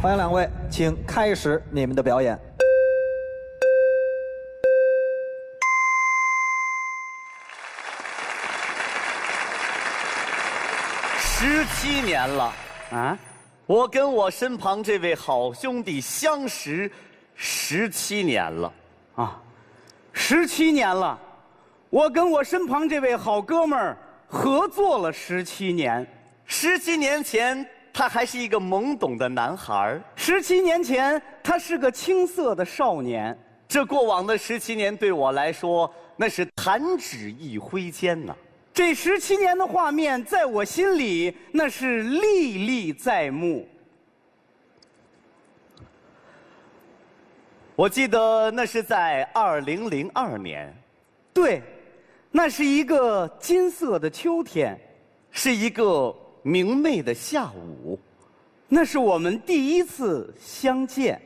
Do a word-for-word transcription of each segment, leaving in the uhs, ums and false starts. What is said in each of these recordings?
欢迎两位，请开始你们的表演。 十七年了啊！我跟我身旁这位好兄弟相识十七年了啊，十七年了。我跟我身旁这位好哥们儿合作了十七年。 十七年前，他还是一个懵懂的男孩； 十七年前，他是个青涩的少年。 这过往的十七年对我来说，那是弹指一挥间呐。 这十七年的画面，在我心里那是历历在目。 我记得那是在二零零二年， 对，那是一个金色的秋天， 是一个明媚的下午， 那是我们第一次相见。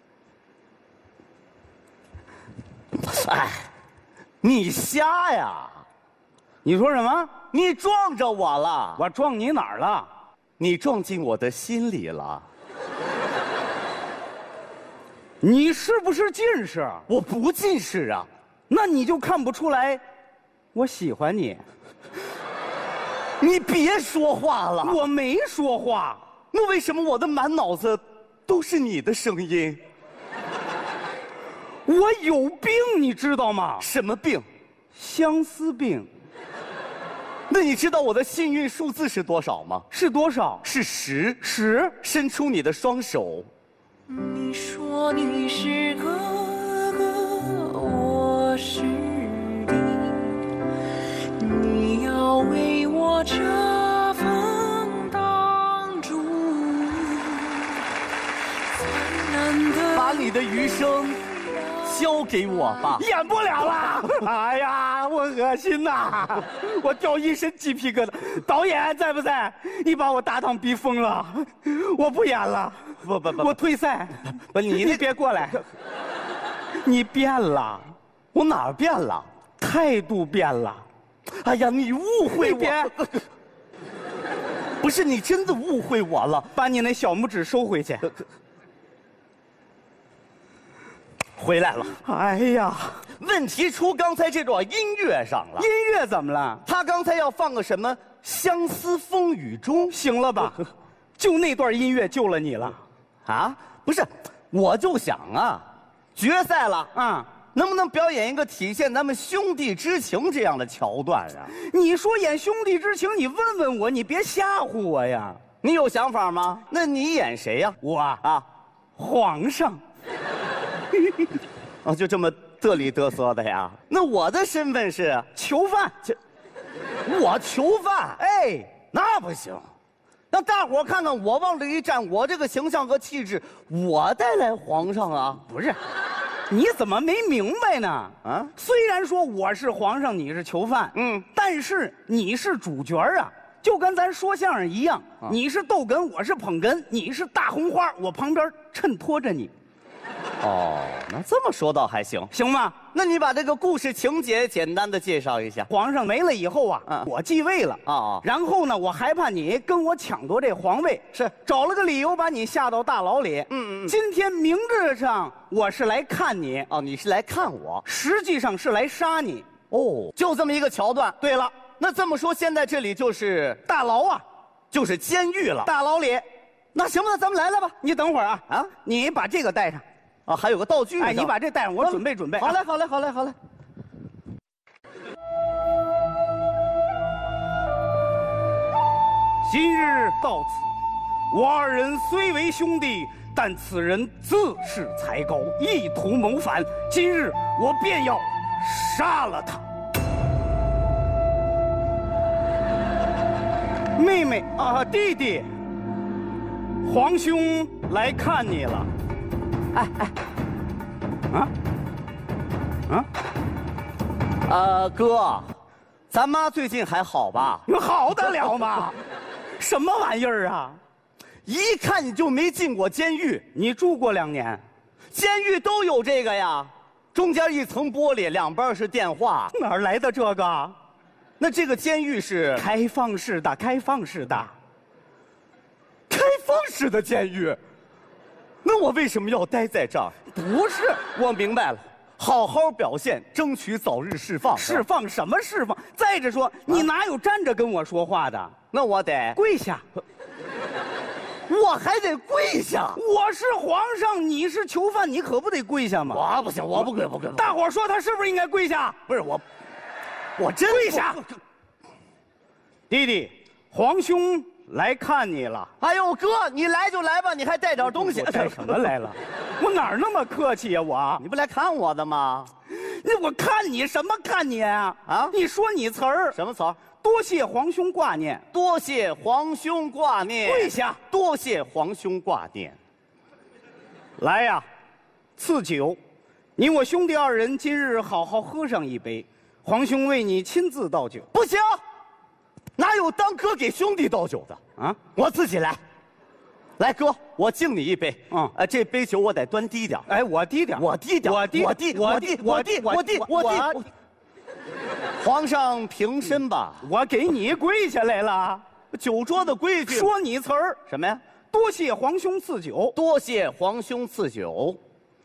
哎，你瞎呀！ 你说什么？ 你撞着我了！ 我撞你哪儿了？ 你撞进我的心里了。 你是不是近视？ 我不近视啊。 那你就看不出来，我喜欢你。 你别说话了。 我没说话。 那为什么我的满脑子都是你的声音？ 我有病，你知道吗？ 什么病？ 相思病。 那你知道我的幸运数字是多少吗？ 是多少？ 是十。 十。 伸出你的双手。 你说你是哥哥，我是弟，你要为我遮风挡柱，灿烂的把你的余生交给我吧。 演不了了。哎呀，我恶心呐！我掉一身鸡皮疙瘩。导演在不在？你把我搭档逼疯了，我不演了。 不不不， 我退赛。 不，你你别过来。你变了。 我哪儿变了？ 态度变了。 哎呀，你误会我。 别。 不是，你真的误会我了。 把你那小拇指收回去。 回来了。 哎呀， 问题出刚才这段音乐上了。 音乐怎么了？ 他刚才要放个什么《相思风雨中》， 行了吧？就那段音乐救了你了。 啊，不是，我就想啊，决赛了啊， 能不能表演一个体现咱们兄弟之情这样的桥段啊？ 你说演兄弟之情，你问问我，你别吓唬我呀。 你有想法吗？那你演谁呀？ 我啊，皇上。 啊，就这么嘚里嘚瑟的呀？那我的身份是囚犯。 我囚犯？ 哎， 那不行。让大伙看看我往这一站，我这个形象和气质，我带来皇上啊！ 不是，你怎么没明白呢？ 啊， 虽然说我是皇上，你是囚犯， 嗯， 但是你是主角啊，就跟咱说相声一样，啊、你是逗哏，我是捧哏，你是大红花，我旁边衬托着你。 哦，那这么说倒还行， 行吗？ 那你把这个故事情节简单的介绍一下。 皇上没了以后啊，嗯、我继位了啊、哦，然后呢，我害怕你跟我抢夺这皇位， 是找了个理由把你下到大牢里。 嗯嗯， 今天明着上我是来看你， 哦，你是来看我， 实际上是来杀你。 哦，就这么一个桥段。 对了， 那这么说，现在这里就是大牢啊， 就是监狱了。 大牢里， 那行吧，咱们来了吧。 你等会儿啊啊， 你把这个带上。 啊，还有个道具。 哎，你把这带上，我准备准备。 好嘞，好嘞，好嘞，好嘞。 今日到此，我二人虽为兄弟，但此人自恃才高，意图谋反。今日我便要杀了他。妹妹啊，弟弟，皇兄来看你了。哎哎，啊啊， 呃，哥，咱妈最近还好吧？ 好得了吗？什么玩意儿啊！ 一看你就没进过监狱。 你住过两年， 监狱都有这个呀，中间一层玻璃，两边是电话。 哪儿来的这个？ 那这个监狱是开放式的，开放式的， 开放式的监狱。 那我为什么要待在这儿？ 不是， 我明白了，好好表现，争取早日释放。 释放什么释放？再者说，你哪有站着跟我说话的？ 那我得， 跪下！ 我还得跪下。 我是皇上，你是囚犯，你可不得跪下吗？ 我不行，我不跪，不跪。 大伙儿说他是不是应该跪下？ 不是我，我真跪下。弟弟，皇兄来看你了。 哎呦，哥，你来就来吧，你还带点东西。 我带什么来了？我哪儿那么客气呀？我， 你不来看我的吗？ 那我看你什么看你啊？ 啊， 你说你词儿什么词儿？ 多谢皇兄挂念， 多谢皇兄挂念。 跪下！ 多谢皇兄挂念。 来呀，赐酒，你我兄弟二人今日好好喝上一杯，皇兄为你亲自倒酒。 不行，哪有当哥给兄弟倒酒的啊？我自己来。来，哥，我敬你一杯。嗯，哎，这杯酒我得端低点。 哎，我低点， 我低点， 我低， 我低，我低，我低，我低，我低。皇上平身吧。 我给你跪下来了。 酒桌的规矩。 说你词儿什么呀？ 多谢皇兄赐酒。 多谢皇兄赐酒。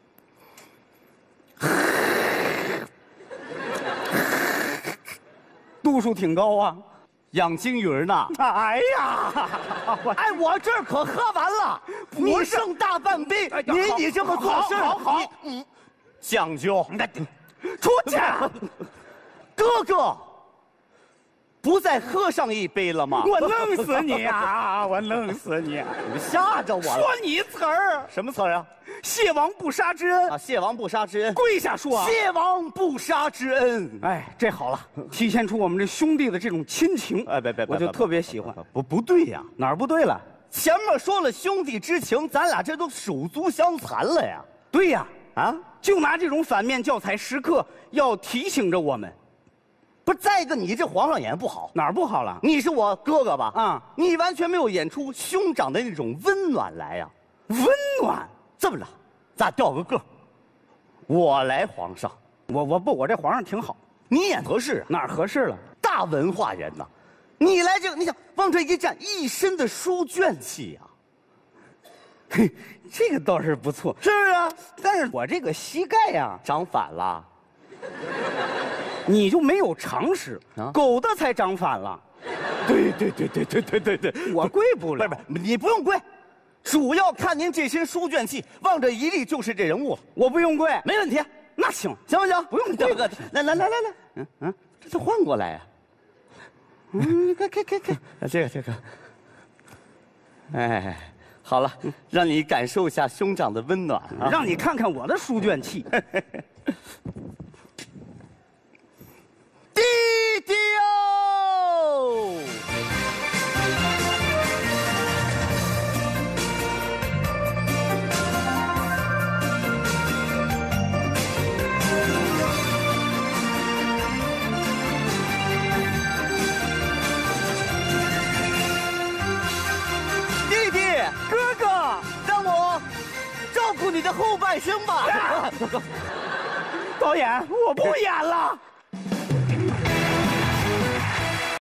度数挺高啊。 养金鱼呢？ 哎呀， 哎，我这儿可喝完了，你剩大半杯，你你这么做事， 好好， 嗯，讲究。 出去， 哥哥，不再喝上一杯了吗？ 我弄死你啊！我弄死你！ 你吓着我了。 说你词儿， 什么词儿啊？ 谢王不杀之恩啊！谢王不杀之恩， 跪下说。 谢王不杀之恩。 哎，这好了，体现出我们这兄弟的这种亲情。 哎，别别， 我就特别喜欢。 不不对呀， 哪儿不对了？ 前面说了兄弟之情，咱俩这都手足相残了呀。 对呀， 啊， 就拿这种反面教材，时刻要提醒着我们。 不是，再一个，你这皇上演不好。 哪儿不好了？ 你是我哥哥吧？ 啊， 你完全没有演出兄长的那种温暖来呀。 温暖？ 这么着，咱调个个，我来皇上。 我我不，我这皇上挺好。 你演合适啊？ 哪儿合适了？ 大文化人呐，你来这个，你想往这一站，一身的书卷气呀。 嘿，这个倒是不错。 是不是啊？ 但是我这个膝盖呀长反了。 你就没有常识啊？狗的才长反了。 对对对对对对对对， 我跪不了。 不是不是，你不用跪，主要看您这身书卷气，往这一立就是这人物了。 我不用跪， 没问题。 那行行不行？ 不用跪。 来来来来来，嗯嗯，这就换过来呀。嗯，看看看看，这个这个，哎，好了，让你感受一下兄长的温暖啊， 让你看看我的书卷气。 弟弟哦！弟弟， 哥哥， 让我照顾你的后半生吧。 导演，我不演了。